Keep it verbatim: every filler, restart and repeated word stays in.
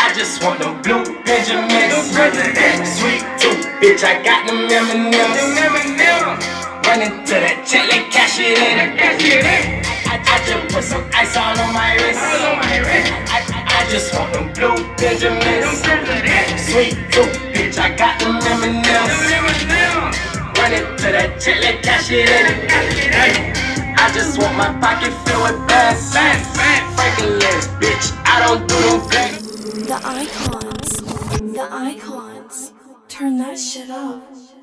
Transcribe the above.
I just want them blue Benjamins. Sweet tooth, bitch, I got them M and M's. Running to that check, let cash it in. I, I just put some ice all on my wrist. I, I just want them blue Benjamins. Sweet tooth, bitch, I got them M and M's. Running to that check, let cash it in. I just want my pocket filled with bass. Franklin, bitch, I don't do them things. The icons, the icons, turn that shit up.